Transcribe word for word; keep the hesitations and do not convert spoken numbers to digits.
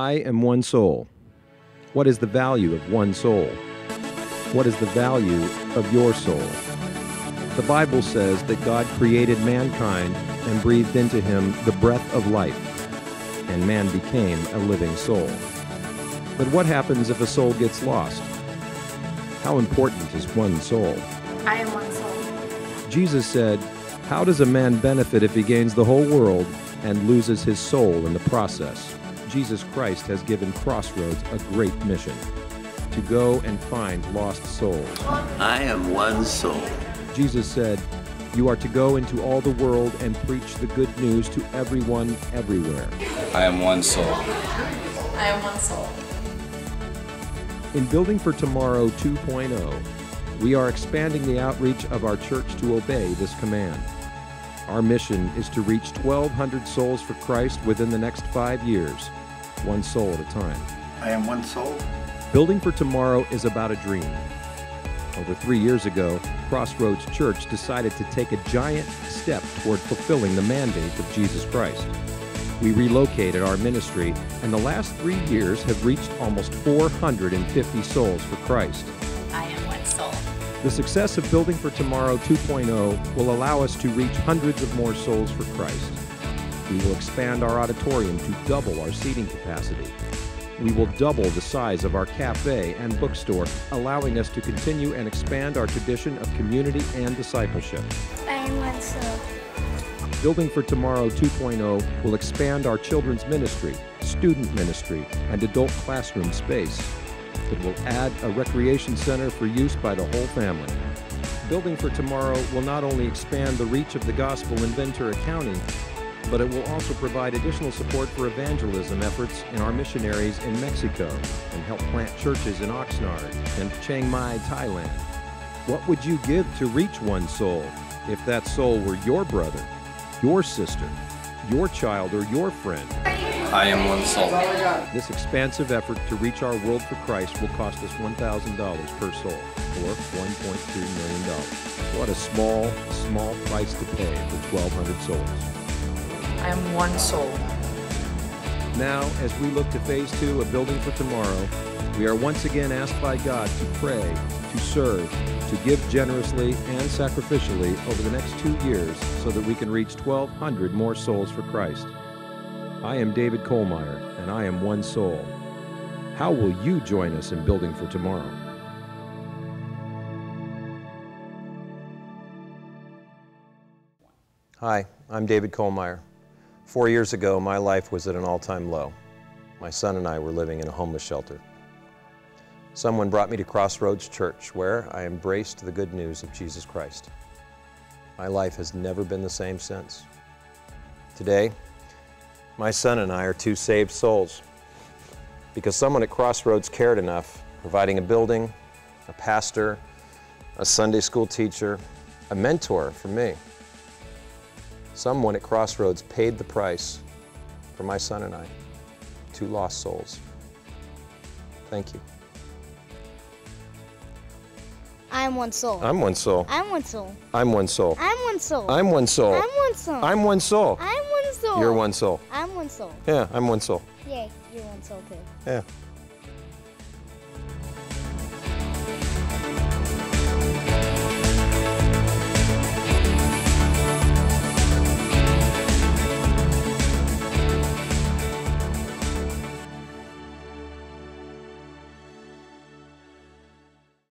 I am one soul. What is the value of one soul? What is the value of your soul? The Bible says that God created mankind and breathed into him the breath of life, and man became a living soul. But what happens if a soul gets lost? How important is one soul? I am one soul. Jesus said, "How does a man benefit if he gains the whole world and loses his soul in the process?" Jesus Christ has given Crossroads a great mission: to go and find lost souls. I am one soul. Jesus said, "You are to go into all the world and preach the good news to everyone, everywhere." I am one soul. I am one soul. In Building for Tomorrow two point oh, we are expanding the outreach of our church to obey this command. Our mission is to reach twelve hundred souls for Christ within the next five years, one soul at a time. I am one soul. Building for Tomorrow is about a dream. Over three years ago, Crossroads Church decided to take a giant step toward fulfilling the mandate of Jesus Christ. We relocated our ministry, and the last three years have reached almost four hundred fifty souls for Christ. I am one soul. The success of Building for Tomorrow two point oh will allow us to reach hundreds of more souls for Christ. We will expand our auditorium to double our seating capacity. We will double the size of our cafe and bookstore, allowing us to continue and expand our tradition of community and discipleship. I am one soul. Building for Tomorrow two point oh will expand our children's ministry, student ministry, and adult classroom space. It will add a recreation center for use by the whole family. Building for Tomorrow will not only expand the reach of the gospel in Ventura County, but it will also provide additional support for evangelism efforts in our missionaries in Mexico and help plant churches in Oxnard and Chiang Mai, Thailand. What would you give to reach one soul if that soul were your brother, your sister, your child, or your friend? I am one soul. This expansive effort to reach our world for Christ will cost us one thousand dollars per soul, or one point two million dollars. What a small, small price to pay for twelve hundred souls. I am one soul. Now, as we look to phase two of Building for Tomorrow, we are once again asked by God to pray, to serve, to give generously and sacrificially over the next two years so that we can reach twelve hundred more souls for Christ. I am David Kohlmeyer, and I am one soul. How will you join us in Building for Tomorrow? Hi, I'm David Kohlmeyer. Four years ago, my life was at an all-time low. My son and I were living in a homeless shelter. Someone brought me to Crossroads Church, where I embraced the good news of Jesus Christ. My life has never been the same since. Today, my son and I are two saved souls because someone at Crossroads cared enough, providing a building, a pastor, a Sunday school teacher, a mentor for me. Someone at Crossroads paid the price for my son and I, two lost souls. Thank you. I'm one soul. I'm one soul. I'm one soul. I'm one soul. I'm one soul. I'm one soul. I'm one soul. I'm one soul. I'm one soul. You're one soul. I'm one soul. Yeah, I'm one soul. Yay, you're one soul too. Yeah.